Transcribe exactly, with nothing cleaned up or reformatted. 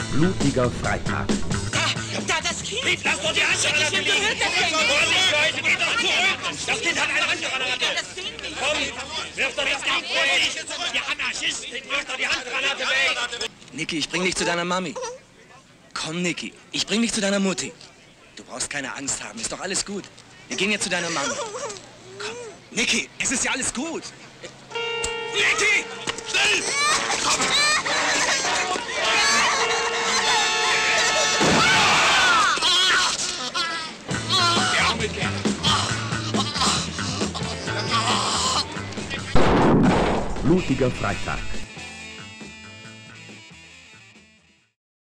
Blutiger Freitag. Da, da, das Kind! Lieb, lass doch die Handgranate liegen! Vorsicht, Leute, geht doch zurück! Das Kind hat eine Handgranate! Komm, wirf doch das Kind weg! Ihr Anarchisten, wirf doch die Handgranate weg! Niki, ich bring dich zu deiner Mami. Komm, Niki, ich bring dich zu deiner Mutti. Du brauchst keine Angst haben, ist doch alles gut. Wir gehen jetzt zu deiner Mami. Komm, Niki, es ist ja alles gut. Niki! Schnell! Komm! Blutiger Freitag.